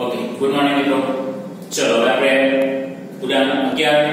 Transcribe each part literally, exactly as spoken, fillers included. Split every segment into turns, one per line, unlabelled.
Okay, good morning મિત્રો. ચલો હવે આપણે ઉદાહરણ અગિયાર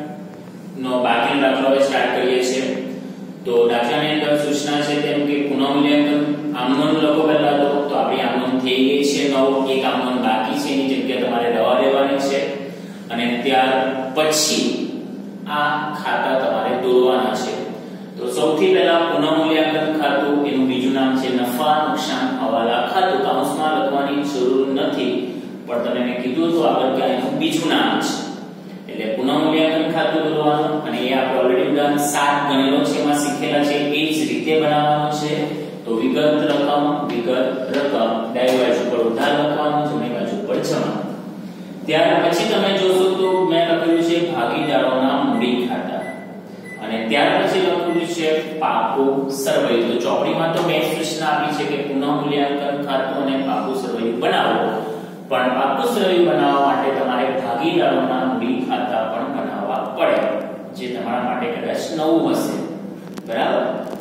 નો બાકીનો દાખલો હવે સ્ટાર્ટ કરીએ છીએ. તો દાખલાની અંદર સૂચના છે તેમ કે પુનઃમૂલ્યાંકન આમનોન લખો પહેલા તો તો આપણી આમનોન થઈ ગઈ છે. નવ એક આમનોન બાકી છે, એની જગ્યા તમારે રવા દેવાની છે અને ત્યાર પછી આ ખાતા તમારે દોરવાના છે. તો સૌથી પહેલા પુનઃમૂલ્યાંકન ખાતું, એનું બીજું નામ છે નફા નુકસાન હવાલા ખાતું. કૌંસમાં લખવાની જરૂર નથી, પણ તમે મેં કીધું તો આગળ કે એનું બીજું નામ છે. એટલે પુનઃમૂલ્યાંકન ખાતું દોરવાનું અને એ આપણે ઓલરેડી ઉદાહરણ સાત ગણેલો છે, એમાં શીખેલા છે એ જ રીતે બનાવવાનું છે. તો વિગત રકમ વિગત રકમ ડાબી બાજુ પર ઉધાર લખવાનું, જમણી બાજુ પર જમા. ત્યાર પછી તમે જોશો તો મેં લખ્યું છે ભાગીદારોના મૂડી ખાતા અને ત્યાર પછી લખ્યું છે પાકું સરવૈયું. તો ચોપડીમાં તો બે સૂચના આપી છે કે પુનઃમૂલ્યાંકન ખાતું અને પાકું સરવૈયું બનાવો, પણ પાકું સરવૈયું બનાવવા માટે તમારે ભાગીદારોના મૂડી ખાતા પણ બનાવવા પડે, જે તમારા માટે કદાચ નવું હશે. બરાબર?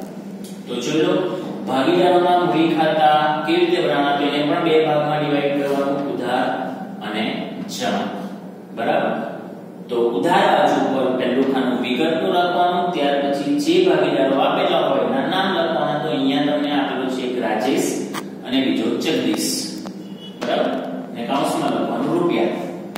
તો ચલો ભાગીદારોના મૂડી ખાતા કેવી રીતે બનાવવાના, તો એને પણ બે ભાગમાં ડિવાઈડ કરવાનું, ઉધાર અને જમા. બરાબર? તો ઉધાર બાજુ પર પહેલું ખાનું વિગતનું લખવાનું, ત્યાર પછી જે ભાગીદારો આપેલા હોય એના નામ લખવાના. તો અહીંયા તમને આપેલું છે એક રાજેશ અને બીજો જગદીશ. બરાબર? ને કૌંસમાં લખવાનું રૂપિયા.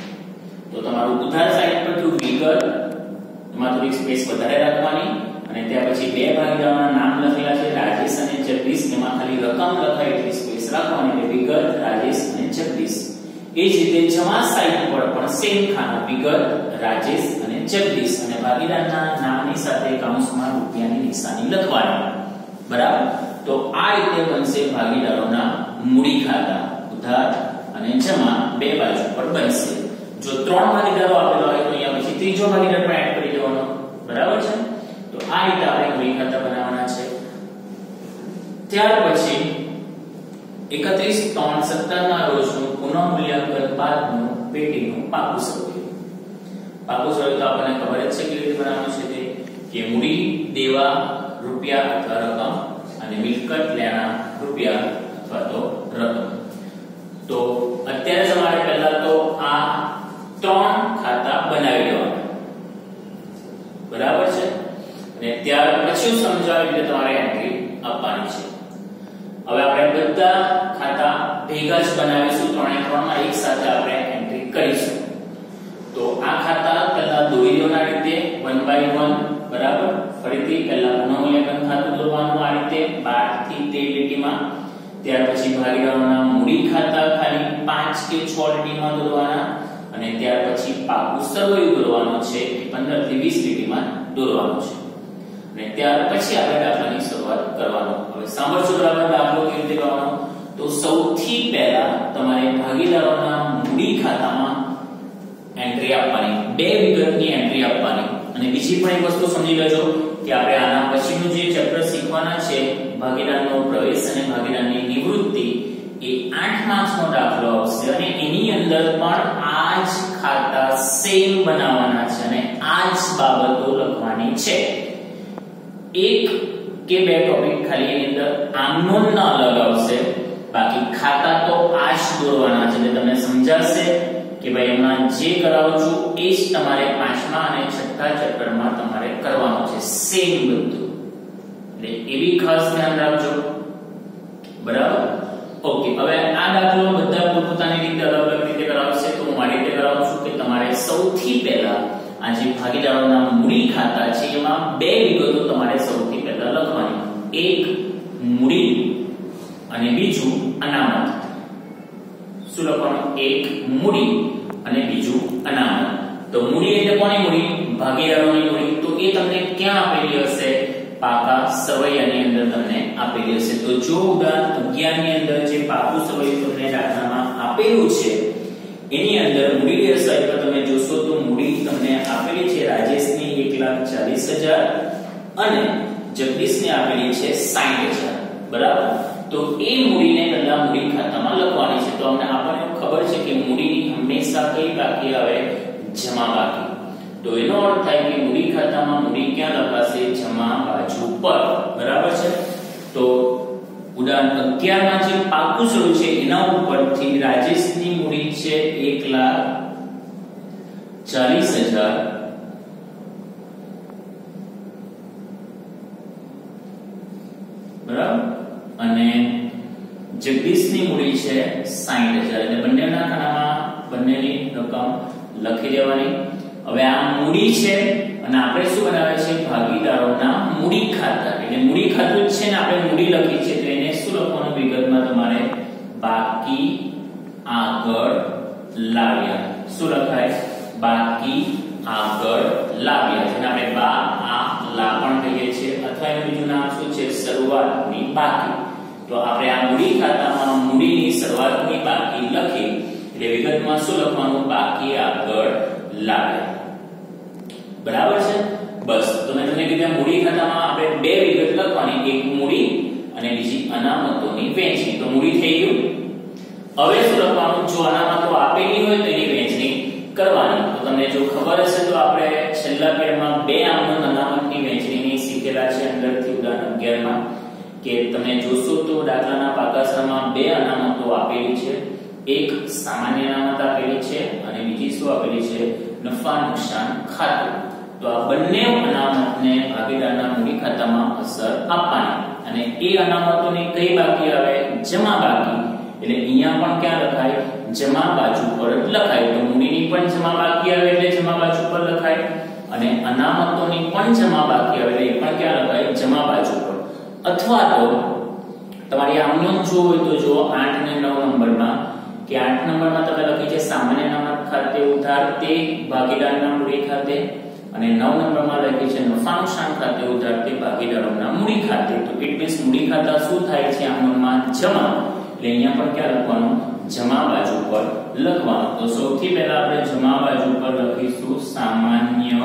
તો તમારું ઉધાર સાઈડ પર થયું વિગત, એમાં થોડી સ્પેસ વધારે રાખવાની અને ત્યાર પછી બે ભાગીદારોના નામ લખેલા છે રાજેશ અને જગદીશ, એમાં ખાલી રકમ લખાય એટલી સ્પેસ રાખવાની, એટલે વિગત રાજેશ અને જગદીશ. એ જ રીતે જમા સાઈડ પર પણ સેમ ખાના વિગત રાજેશ અને જગદીશ અને ભાગીદારના નામની સાથે કૌંસમાં રૂપિયાની નિશાની લખવાની. બરાબર? તો આ રીતે બનશે ભાગીદારોના મૂડી ખાતા, ઉધાર અને જમા બે બાજુ પર બનશે. જો ત્રણ ભાગીદારો આપેલા હોય તો અહીંયા પછી ત્રીજો ભાગીદાર પણ એડ કરી દેવાનો. બરાબર છે? તો આ રીતે આપણે મૂડી ખાતા બનાવવાના છે. ત્યાર પછી એકત્રીસ ત્રણ સત્તર ના રોજનું પુનઃમૂલ્યાંકન બાદનું પેટીનું પાકું સરવૈયું. પાકું સરવૈયું તો આપણને ખબર જ છે કેવી રીતે બનાવવાનું છે, તે કે મૂડી દેવા રૂપિયા અથવા રકમ અને મિલકત લેણા રૂપિયા અથવા તો રકમ. તો અત્યારે તમારે પહેલા તો આ ત્રણ ખાતા બનાવી લેવાના. બરાબર છે? અને ત્યાર પછી સમજાવી રીતે તમારે એન્ટ્રી આપવાની છે. હવે આપણે બધા ખાતા ભેગા જ બનાવીશું, ત્રણે ત્રણમાં એક સાથે આપણે એન્ટ્રી કરીશું. તો આ ખાતા પહેલા દોરી દેવાના રીતે વન બાય વન. બરાબર? ફરીથી પહેલા પુનઃમૂલ્યાંકન ખાતું દોરવાનું આ રીતે બાર થી તેર લીટીમાં. ત્યાર પછી ભાગીદારોના મૂડી ખાતા ખાલી પાંચ કે છ લીટીમાં દોરવાના અને ત્યાર પછી પાકું સરવૈયું દોરવાનું છે, પંદર થી વીસ લીટીમાં દોરવાનું છે. અને ત્યાર પછી આપણે દાખલાની શરૂઆત કરવાનો. હવે સાંભળજો બરાબર દાખલો કેવી રીતે કરવાનો. તો સૌથી પહેલા તમારે ભાગીદારોના મૂડી ખાતામાં એન્ટ્રી આપવાની, બે વિગતની એન્ટ્રી આપવાની. અને બીજી પણ એક વસ્તુ સમજી લેજો કે આપણે આના પછીનું જે ચેપ્ટર શીખવાના છે ભાગીદારનો પ્રવેશ અને ભાગીદારની નિવૃત્તિ, એ આઠ માર્ક્સનો દાખલો આવશે અને એની અંદર પણ આ જ ખાતા સેમ બનાવવાના છે અને આ જ બાબતો લખવાની છે. એક કે બે ટોપિક ખાલી એની અંદર આમનોન ના અલગ આવશે, બાકી ખાતા તો આ જ દોરવાના છે. એટલે તમને સમજાશે કે ભાઈ એમાં જે કરાવું છું એ જ તમારે પાંચમા અને છઠ્ઠા ચેપ્ટરમાં તમારે કરવાનું છે, સેમ બધું. એટલે એવી ખાસ ધ્યાન રાખજો. બરાબર? ઓકે, હવે આ દાખલો બધા પોતપોતાની રીતે અલગ અલગ રીતે કરાવશે, તો હું મારી રીતે કરાવું છું કે તમારે સૌથી પહેલા આ જે ભાગીદારોના મૂડી ખાતા છે એમાં બે વિગતો તમારે સૌથી પહેલા લખવાની. એક મૂડી અને બીજું અનામત. શું લખવાનું? એક મૂડી અને બીજું અનામત. તો મૂડી એટલે કોની મૂડી? ભાગીદારોની મૂડી. તો એ તમને ક્યાં આપેલી હશે? પાકા સરવૈયાની અંદર તમને આપેલી હશે. તો જો ઉદાહરણ અગિયાર ની અંદર જે પાકું સરવૈયું તમને દાખલામાં આપેલું છે એની અંદર મૂડી સાઈડ પર તમે જોશો તો મૂડી તમને આપેલી છે રાજેશની એક લાખ ચાલીસ હજાર અને જગદીશને આપેલી છે સાઠ હજાર. બરાબર? તો એ મૂડીને પહેલા મૂડી ખાતામાં લખવાની છે. તો અમને આપણને ખબર છે કે મૂડીની હંમેશા કઈ બાકી આવે? જમા બાકી. તો એનો અર્થ થાય કે મૂડી ખાતામાં મૂડી ક્યાં લખાશે? જમા બાજુ પર. બરાબર છે? તો ઉદાહરણ અગિયાર માં જે પાકું સરવૈયું છે એના ઉપરથી રાજેશની મૂડી છે એક લાખ ચાલીસ હજાર બરાબર અને જગદીશની મૂડી છે સાઠ હજાર એટલે બંનેના ખાનામાં બંનેની રકમ લખી દેવાની। હવે આ મૂડી છે અને આપણે શું બનાવે છે ભાગીદારોના મૂડી ખાતા એટલે મૂડી ખાતું જ છે ને આપણે મૂડી લખી છે તો એને શું લખવાનું વિગતમાં તમારે બાકી આગળ લાવ્યા શું લખાય બાકી આગળ લાવ્યા જેને આપણે બા આ લા પણ કહીએ છીએ અથવા એનું બીજું નામ શું છે શરૂઆતની બાકી। તો આપણે આ મૂડી ખાતામાં મૂડીની શરૂઆતની બાકી લખી એટલે વિગતમાં શું લખવાનું બાકી આગળ લાવ્યા બરાબર છે। બસ તો મેં તમને કીધું મૂડી ખાતામાં આપણે બે વિગત લખવાની એક મૂડી અને બીજી અનામતોની વહેંચણી। તો મૂડી થઈ ગયું। હવે શું લખવાનું જો અનામતો આપેલી હોય તો એની વહેંચણી કરવાની। તો તમને જો ખબર હશે તો આપણે છેલ્લા પેડમાં બે આમનોંધ અનામતની વહેંચણીની શીખેલા છે અંદરથી ઉદાહરણ અગિયાર માં કે તમે જોશો તો દાખલાના પાકાસરમાં બે અનામતો આપેલી છે એક સામાન્ય અનામત આપેલી છે અને બીજી શું આપેલી છે નફા નુકસાન ખાતું। તો આ બંને અનામતને ભાગીદારના મૂડી ખાતામાં અસર આપવાની અને એ અનામતોની કઈ બાકી આવે જમા બાકી એટલે અહીંયા પણ ક્યાં લખાય જમા બાજુ પર લખાય। તો મૂડીની પણ જમા બાકી આવે એટલે જમા બાજુ પર લખાય અને અનામતોની પણ જમા બાકી આવે એટલે એ પણ ક્યાં લખાય જમા બાજુ પર। અથવા તો તમારી આમનોંધ જો હોય તો જો આઠ અને નવ નંબરમાં કે આઠ નંબરમાં તમે લખી છે સામાન્ય અનામત ખાતે ઉધાર તે ભાગીદારના મૂડી ખાતે અને નવ નંબરમાં લખી છે નફા નુકસાન ખાતે ઉધાર તે ભાગીદારોના મૂડી ખાતે। તો ઇટ મીન્સ મૂડી ખાતા શું થાય છે આમનોંધમાં જમા એટલે અહીંયા પણ ક્યાં લખવાનું જમા બાજુ પર લખવાનું। તો સૌથી પહેલા આપણે જમા બાજુ પર લખીશું સામાન્ય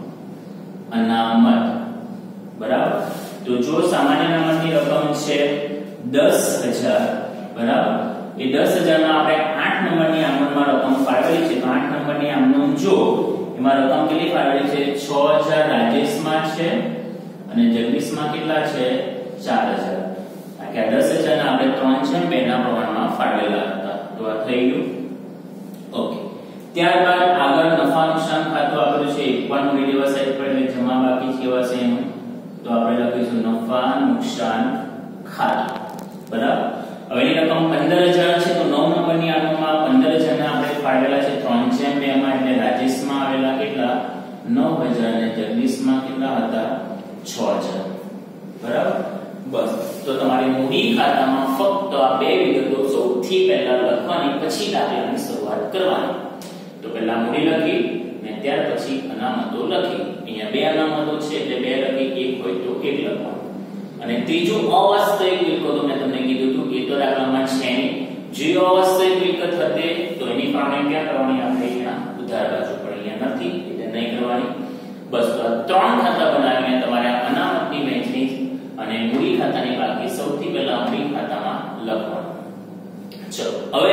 અનામત બરાબર। તો જો સામાન્ય અનામતની રકમ છે દસ હજાર બરાબર એ દસ હજાર માં આપણે આઠ નંબરની આમનોંધમાં રકમ ફાળવેલી છે। તો આઠ નંબરની આમનોંધ જો એમાં રકમ કેટલી ફાળવેલી છે છ હજાર રાજેશમાં છે અને જગદીશમાં કેટલા છે ચાર હજાર કે આ દસ હજાર ના આપણે ત્રણ છે બે ના પ્રમાણમાં ફાળવેલા હતા। તો આ થઈ ગયું ઓકે। ત્યારબાદ આગળ નફા નુકસાન ખાતું આપેલું છે એક પણ મૂડી લેવાશે એટલે જમા બાકી કેવાશે એનું તો આપણે લખીશું નફા નુકસાન ખાતું બરાબર। હવે એની રકમ પંદર હજાર છે તો નવ નંબરની આમનોંધમાં પંદર હજાર ને આપણે ફાળવેલા છે ત્રણ છે બે માં એટલે રાજેશમાં આવેલા કેટલા નવ હજાર અને જગદીશમાં કેટલા હતા છ હજાર બરાબર। બસ તો તમારી મૂડી ખાતામાં ફક્ત આ બે વિગતો સૌથી પહેલા લખવાની પછી દાખલાની શરૂઆત કરવાની। તો પહેલા મૂડી લખી અને ત્યાર પછી અનામતો લખી। અહીંયા બે અનામતો છે એટલે બે લખી એક હોય તો એક લખવાનું અને ત્રીજું અવાસ્તવિક મિલકતો મેં તમને કીધું હતું એ તો દાખલામાં છે નહીં। જે અવાસ્તવિક મિલકત હતે તો એની ફાળવણી ક્યાં કરવાની આપણે અહીંયા ઉધાર બાજુ પર અહીંયા નથી એટલે નહીં કરવાની। બસ તો આ ત્રણ ખાતા બનાવીને તમારે અનામતની વહેંચણી અને મૂડી ખાતાની બાકી સૌથી પહેલા મૂડી ખાતામાં લખવાનું। ચલો હવે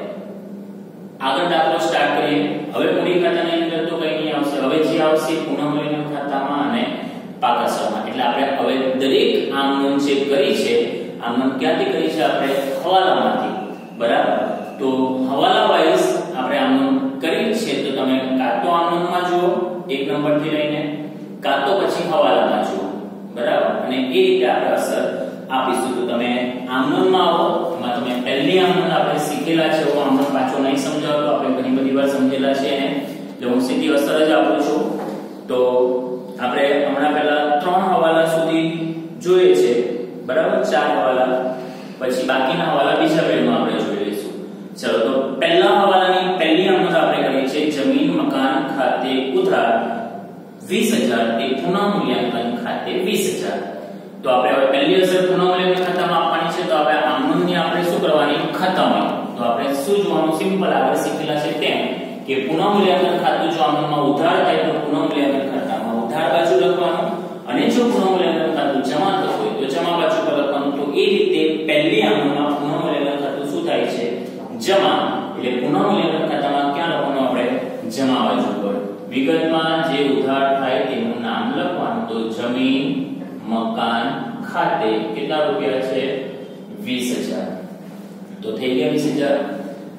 આગળ દાખલો સ્ટાર્ટ કરીએ। હવે મૂડી ખાતાની અંદર તો કઈ નહીં આવશે હવે જે આવશે પુનઃમૂલ્યાંકન ખાતામાં અને પાકાસરમાં એટલે આપણે હવે દરેક આમનોંધ જે કરી છે આમનોંધ ક્યાંથી કરી છે આપણે હવાલામાંથી બરાબર। તો હવાલા વાઇઝ આપણે આમનોંધ કરી છે તો તમે કાં તો આમનોંધમાં જુઓ એક નંબર થી લઈને કાં તો પછી હવાલામાં જુઓ બરાબર અને એ રીતે આપણે અસર આપીશું। તો તમે આમનોંધમાં આવો એમાં તમે પહેલી આમનોંધ આપણે શીખેલા છે હું આમનોંધ પાછો નહીં સમજાવતો આપણે ઘણી બધી વાર સમજેલા છે એને એટલે હું સીધી અસર જ આપું છું। તો આપણે હમણાં પહેલા ત્રણ હવાલા સુધી જોઈએ છે બરાબર ચાર હવાલા પછી બાકીના હવાલા બીજા પેજમાં આપણે જોઈ લઈશું। ચલો તો પહેલા હવાલાની પહેલી આમનોંધ આપણે કરીએ છીએ જમીન મકાન ખાતે ઉધાર વીસ હજાર એ પુનઃમૂલ્યાંકન ખાતે વીસ હજાર। તો આપણે હવે પહેલી અસર પુનઃમૂલ્યાંકન ખાતામાં આપવાની છે તો આપણે આમનોંધની આપણે શું કરવાની ખતમણી। તો આપણે શું જોવાનું સિમ્પલ આગળ શીખેલા છે તેમ કે પુનઃમૂલ્યાંકન ખાતું જો આમનોંધમાં ઉધાર થાય તો પુનઃમૂલ્યાંકન ખાતામાં ઉધાર બાજુ લખવાનું અને જો પુનઃમૂલ્યાંકન ખાતું જમા થતું હોય તો જમા બાજુ પર લખવાનું। તો એ રીતે પહેલી આમનોંધમાં પુનઃમૂલ્યાંકન ખાતું શું થાય છે જમા એટલે પુનઃમૂલ્યાંકન ખાતામાં ક્યાં લખવાનું આપણે જમા બાજુ પર। વિગતમાં જે ઉધાર થાય તેનું નામ લખવાનું તો જમીન મકાન ખાતે કેટલા રૂપિયા છે વીસ હજાર। તો થઈ ગયા વીસ હજાર।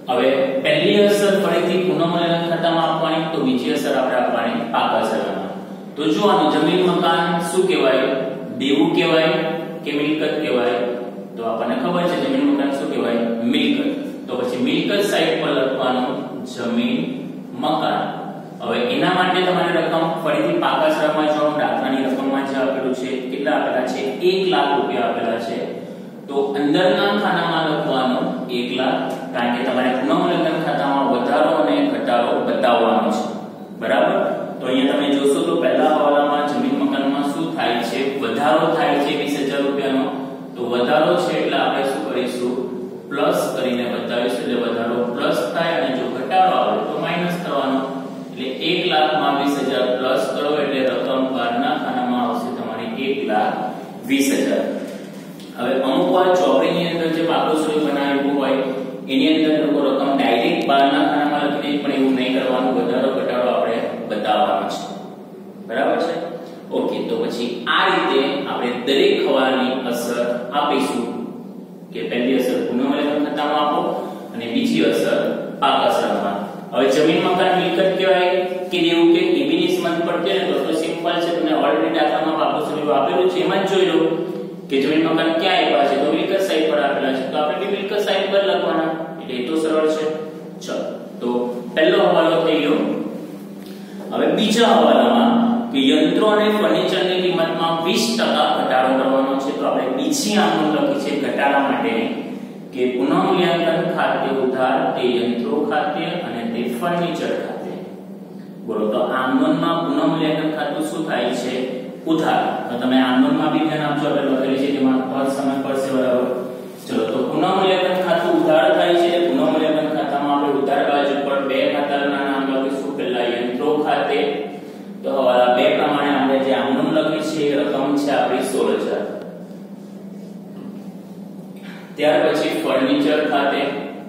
હવે પહેલી અસર ફરીથી પુનઃમૂલ્યાંકન ખાતામાં આપવાની, તો બીજી અસર આપણે આપવાની પાકા સરવાળામાં. તો જોવાનું જમીન મકાન શું કહેવાય, દેવું કહેવાય કે મિલકત કહેવાય? તો આપણને ખબર છે જમીન મકાન શું કહેવાય, મિલકત. તો પછી મિલકત સાઈડ પર લખવાનું જમીન મકાન. હવે એના માટે તમારે રકમ ફરીથી પાકા સરવાળામાં જોવાનું. દાખલાની રકમમાં જે આપેલું છે કેટલા આપેલા છે, એક લાખ રૂપિયા આપેલા છે. તો અંદરના ખાનામાં લખવાનું એક લાખ, કારણ કે તમારે પુનઃમૂલ્યાંકન ખાતામાં વધારો અને ઘટાડો બતાવવાનો છે. બરાબર? તો અહીંયા તમે જોશો તો પહેલા હવાલામાં જમીન મકાનમાં શું થાય છે, વધારો થાય છે વીસ હજાર રૂપિયાનો. તો વધારો છે એટલે આપણે શું કરીશું, પ્લસ કરીને બતાવીશું, એટલે વધારો પ્લસ થાય, અને જો ઘટાડો આવે તો માઈનસ કરવાનો. એટલે એક લાખ માં વીસ હજાર પ્લસ કરો એટલે રકમ બહારના ખાનામાં આવશે તમારી એક લાખ વીસ હજાર. હવે અમુક વાર ચોપડીની અંદર જે પાકો સરવાળો બનાવ્યું હોય એની અંદર લોકો રકમ ડાયરેક્ટ બહારના ખાનામાં લખીને, પણ એવું નહીં કરવાનું, વધારો ઘટાડો આપણે બતાવવાનો છે. બરાબર છે? ઓકે. તો પછી આ રીતે આપણે દરેક હવાલાની અસર આપીશું કે પહેલી અસર પુનઃમૂલ્યાંકન ખાતામાં આપો અને બીજી અસર પાકા સરવાળામાં. હવે જમીન મકાન મિલકત કહેવાય કે દેવું કે એબીની સમજ પડતી ને તો સિમ્પલ છે. તમને ઓલરેડી દાખલામાં પાકો સરવાળો આપેલું છે, એમાં જ જોઈ લો કે જમીન મકાન ક્યાં આપ્યા છે, તો મિલકત સાઈડ પર આપેલા છે, તો આપણે બી મિલકત સાઈડ પર લખવાના. એટલે એ તો સરળ છે. ચલો, તો પહેલો હવાલો થઈ ગયો. હવે બીજા હવાલામાં કે યંત્રો અને ફર્નિચરની કિંમતમાં વીસ ટકા ઘટાડો કરવાનો છે. તો આપણે બીજી આમનોંધ લખી છે ઘટાડા માટે કે પુનઃમૂલ્યાંકન ખાતે ઉધાર તે યંત્રો ખાતે અને તે ફર્નિચર ખાતે. બોલો, તો આમનોંધમાં પુનઃમૂલ્યાંકન ખાતું શું થાય છે, ઉધાર. તો તમે આમનોંધમાં બી ધ્યાન આપજો, આપણે લખેલી છે તેમાં પર સમય પડશે. બરાબર? ચલો, તો પુનઃમૂલ્યાંકન ખાતું ઉધાર થાય છે. પુનઃમૂલ્યાંકન ખાતામાં આપણે ઉધાર બાજુ પર બે ખાતાના નામ લખીશું. પહેલા યંત્રો ખાતે, તો હવાલા બે પ્રમાણે આપણે જે આમનોંધ લખી છે રકમ છે આપણી સોળ હજાર. ત્યાર પછી ફર્નિચર ખાતે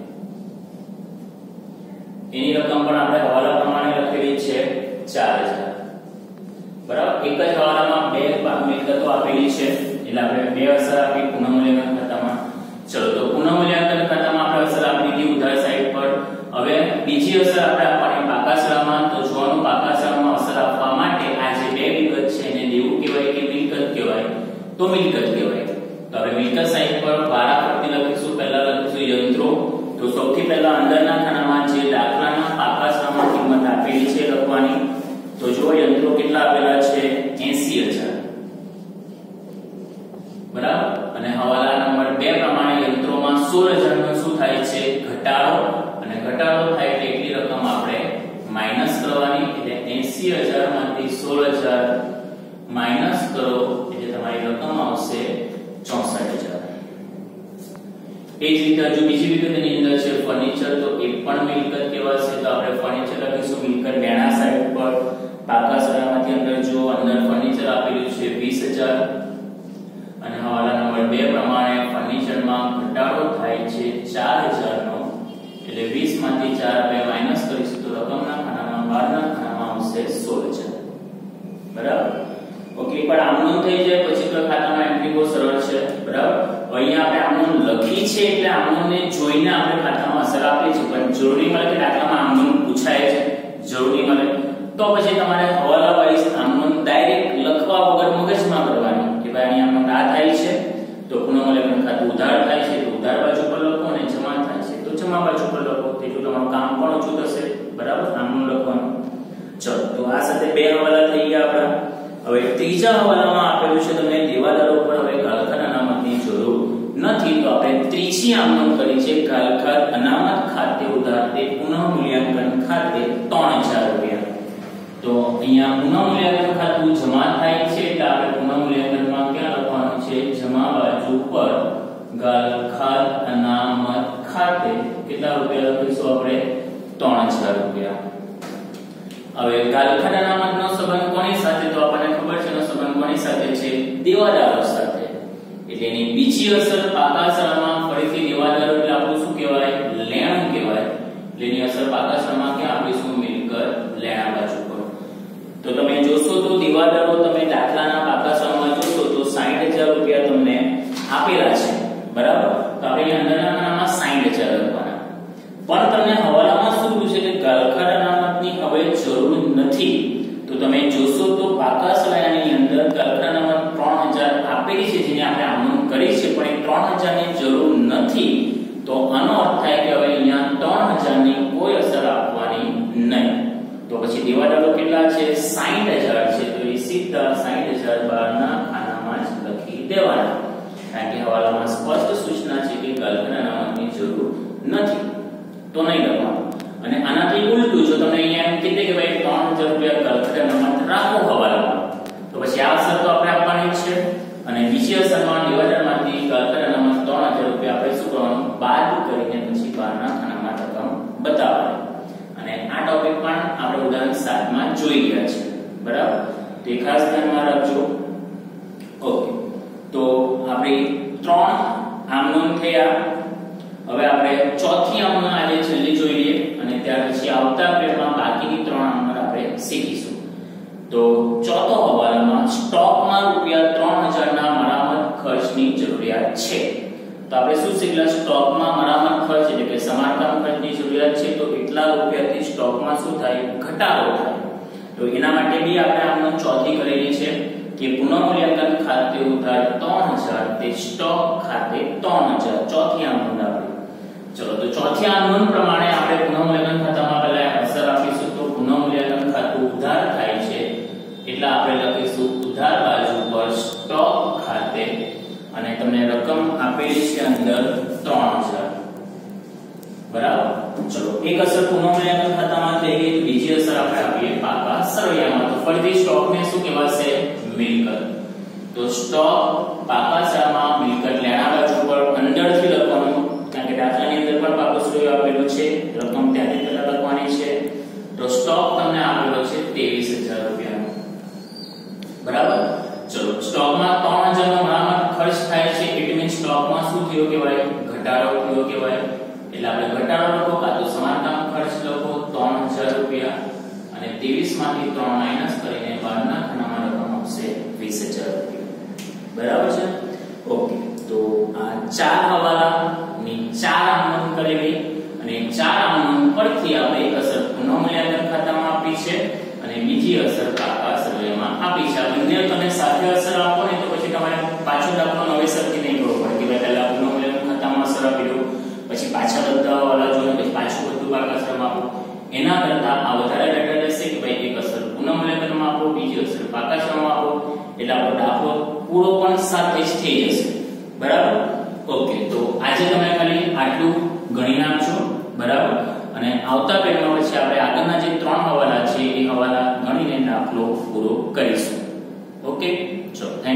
એની રકમ પણ આપણે હવાલા પ્રમાણે લખેલી છે ચાર હજાર. બરાબર? એક જ હવાલામાં બે મિલકતો આપેલી છે એટલે આપણે બે અસર આપી પુનઃમૂલ્યાંકન ખાતામાં. ચલો, તો પુનઃમૂલ્યાંકન ખાતામાં આપણે અસર આપી દીધી ઉધાર સાઈડ પર. હવે બીજી અસર આપણે આપવાની પાકા સરવાળામાં. તો જોવાનું પાકા સરવાળામાં અસર આપવા માટે આ જે બે વિગત છે એને દેવું કહેવાય કે મિલકત કહેવાય? તો મિલકત કહેવાય. તો આપણે મિલકત સાઈડ પર વારાફરતી લખીશું. પહેલા લખીશું યંત્રો. તો સૌથી પહેલા અંદરના ખાનામાં જે દાખલાના પાકા સરવાળામાં કિંમત આપેલી છે લખવાની. તો જો યંત્રો કેટલા આપેલા છે, એંસી હજાર. બરાબર? અને હવાલા નંબર બે પ્રમાણે યંત્રોમાં સોળ હજાર નો શું થાય છે, ઘટાડો. અને ઘટાડો થાય એટલે એટલી રકમ આપણે માઈનસ કરવાની. એટલે એંસી હજાર માંથી સોળ હજાર માઈનસ કરો એટલે તમારી રકમ આવશે ચોસઠ હજાર. એ જ રીતે હજુ બીજી વિગત એની અંદર છે ફર્નિચર. તો એ પણ મિલકત કહેવાશે. તો આપણે ફર્નિચર લખીશું મિલકત લેણા સાઈડ પર. પાકા સરવાળામાંથી અંદર જો અંદર ફર્નિચર આપેલું છે વીસ હજાર. અને હવાલા નંબર બે પ્રમાણે ફર્નિચરમાં ઘટાડો થાય છે ચાર હજાર નો. એટલે વીસ માંથી ચાર આપણે માઈનસ કરીશું તો રકમના ખાનામાં બહારના ખાનામાં આવશે સોળ હજાર. બરાબર? ઓકે. પણ આમનોંધ થઈ જાય પછી તો ખાતામાં એન્ટ્રી બહુ સરળ છે. બરાબર? અહીંયા આપણે આમનોંધ લખી છે એટલે આમનોંધને જોઈને આપણે ખાતામાં અસર આપીએ છીએ. પણ જરૂરી મળે કે દાખલામાં આમનોંધ પૂછાય છે, જરૂરી મળે તો પછી તમારે હવાલા વાઇઝ આમનોંધ ડાયરેક્ટ લખવા વગર મગજમાં કરવાની કે ભાઈ અહીંયા આમનોંધ આ થાય છે તો પુનઃમૂલ્યાંકન ખાતું ઉધાર થાય છે તો ઉધાર બાજુ પર લખો, અને જમા થાય છે તો જમા બાજુ પર લખો. તેટલું તમારું કામ પણ ઓછું થશે. બરાબર? આમનોંધ લખવાનું. ચલો, તો આ સાથે બે હવાલા થઈ ગયા આપણા. હવે ત્રીજા હવાલામાં આપેલું છે તમને દેવાદારો પર હવે ગાલખાત અનામતની જરૂર નથી. તો આપણે ત્રીજી આમનોંધ કરી છે ગાલખાત અનામત ખાતે ઉધાર તે પુનઃમૂલ્યાંકન ખાતે ત્રણ હજાર રૂપિયા. તો અહીંયા પુનઃમૂલ્યાંકન ખાતું જમા થાય છે એટલે આપણે પુનઃમૂલ્યાંકનમાં ક્યાં લખવાનું છે, જમા બાજુ પર ગાલખાત અનામત ખાતે કેટલા રૂપિયા લખીશું આપણે, ત્રણ હજાર રૂપિયા. હવે ગાલખાત અનામતનો સંબંધ કોની સાથે, તો આપણને ખબર છે એનો સંબંધ કોની સાથે છે, દેવાદારો સાથે. એટલે એની બીજી અસર પાકા સરવાળામાં ફરીથી દેવાદારો એટલે આપણું શું કહેવાય, લેણું કહેવાય. એટલે એની અસર પાકા સરવાળામાં ક્યાં આપીશું, મિલકત લેણા બાજુ પર. તો તમે જોશો તો દેવાદારો તમે દાખલાના પાકા સરવાળામાં જોશો તો સાઠ હજાર રૂપિયા તમને આપેલા છે. બરાબર? તો આપણે અંદરના નામમાં સાઠ હજાર લખવાના. પણ તમને હવાલામાં શું પૂછે કે ગલખા અનામતની હવે જરૂર નથી, તો તમે જોશો તો પાકા સળિયાની અંદર ગલખા અનામત ત્રણ હજાર આપેલી છે જેને આપણે આમનોંધ કરી છે, પણ એ ત્રણ હજાર ની જરૂર નથી, તો આનો અર્થ થાય કે હવે અહીંયા ત્રણ હજાર ની કોઈ અસર આપવાની નહીં. તો પછી દેવાદારો કેટલા છે? સાઈઠ હજાર છે, તો એ સીધા સાઈઠ હજાર બહારના ખાનામાં જ લખી દેવાના, કારણ કે હવાલામાં સ્પષ્ટ સૂચના છે કે ગલખા અનામતની જરૂર નથી, તો નહીં લખવાનું. અને આનાથી ઉલટું, જો તમને અહીંયા એમ કીધે કે ભાઈ ત્રણ હજાર રૂપિયા ગલખા અનામત રાખો હવાલામાં, તો પછી આ અસર તો આપણે આપવાની જ છે, અને બીજી અસરમાં દેવાદારમાંથી ગલખા અનામત ત્રણ હજાર રૂપિયા આપણે શું કરવાનું? બાદ કરીને પછી બહારના ખાનામાં રકમ બતાવવાની. અને આ ટોપિક પણ આપણે ઉદાહરણ સાત માં જોઈ ગયા છે, બરાબર? તો ખાસ ધ્યાનમાં રાખજો. ઓકે, તો આપણે ત્રણ આમનોંધ થયા. હવે આપણે ચોથી આમનોંધ આજે છેલ્લી જોઈ લઈએ, અને ત્યાર પછી આવતા પીરિયડમાં બાકીની ત્રણ આમનોંધ આપણે શીખીશું. તો ચોથો હવાલામાં સ્ટોકમાં રૂપિયા ત્રણ હજાર ના મરામત ખર્ચની જરૂરિયાત છે. તો આપણે શું શીખલા? સ્ટોકમાં મરામત ખર્ચ એટલે કે સમારકામ ખર્ચની જરૂરિયાત છે, તો એટલા રૂપિયાથી સ્ટોકમાં શું થાય? ઘટાડો થાય. તો એના માટે બી આપણે આમનોંધ ચોથી કરેલી છે કે પુનઃમૂલ્યાંકન ખાતે ઉધાર ત્રણ હજાર તે સ્ટોક ખાતે ત્રણ હજાર. ચોથી આમનોંધ આપણે. ચલો, તો ચોથી આમનોંધ પ્રમાણે આપણે પુનઃમૂલ્યાંકન ખાતામાં પહેલા અસર આપીશું. તો પુનઃમૂલ્યાંકન ખાતું ઉધાર થાય છે એટલે આપણે લખીશું ઉધાર બાજુ પર સ્ટોક ખાતે, અને તમને રકમ આપેલી છે અંદર ત્રણ હજાર. બરાબર? ચલો, એક અસર પુનઃમૂલ્યાંકન ખાતામાં થઈ ગઈ, બીજી અસર આપણે આપીએ પાકા સરવૈયામાં. તો ફરીથી સ્ટોકને શું કહેવાશે? મિલકત. તો સ્ટોક પાકા સરવૈયામાં મિલકત લેણા બાજુ પર અંદરથી લખવાનું, કારણ કે દાખલાની અંદર પણ પાકો સરવૈયો આપેલું છે, રકમ ત્યાંથી પહેલા લખવાની છે. તો સ્ટોક તમને આપેલો છે ત્રેવીસ હજાર રૂપિયા. બરાબર? ચલો, સ્ટોકમાં ત્રણ હજાર નો મરામત ખર્ચ થાય છે, ઇટ મીન્સ સ્ટોકમાં શું થયો કહેવાય? ઘટાડો થયો કહેવાય. એટલે આપણે ઘટાડો લખો કાં તો સમારકામ ખર્ચ લખો ત્રણ હજાર રૂપિયા, અને ત્રેવીસ માંથી ત્રણ માઈનસ કરીને બહારના ખાનામાં રકમ આવશે વીસ હજાર રૂપિયા. બરાબર છે? ઓકે, તો આ ચાર હવાલાની ચાર આમનોંધ કરેલી, અને ચાર આમનોંધ પરથી આપણે એક અસર પુનઃમૂલ્યાંકન ખાતામાં આપી છે, અને બીજી અસર પાકા સરવૈયામાં આપી છે. આ બંને તમે સાથે અસર આપો ને તો પછી તમારે પાછો દાખલો નવેસરથી નહીં કરવો પડે કે ભાઈ પહેલા પુનઃમૂલ્યાંકન ખાતામાં અસર આપી દો, પછી પાછા બધા વાળા જોઈને પછી પાછું બધું પાકા સરવૈયામાં આપો. એના કરતા આ વધારે બેટર રહેશે કે ભાઈ એક અસર પુનઃમૂલ્યાંકનમાં આપો, બીજી અસર પાકા સરવૈયામાં આપો, એટલે આપણો દાખલો પૂરો પણ સાથે જ થઈ જશે. બરાબર? ઓકે, તો આજે તમે ખાલી આટલું ગણી નાખજો. બરાબર? અને આવતા પેજમાં પછી આપણે આગળના જે ત્રણ હવાલા છે એ હવાલા ગણીને દાખલો પૂરો કરીશું. ઓકે, ચલો.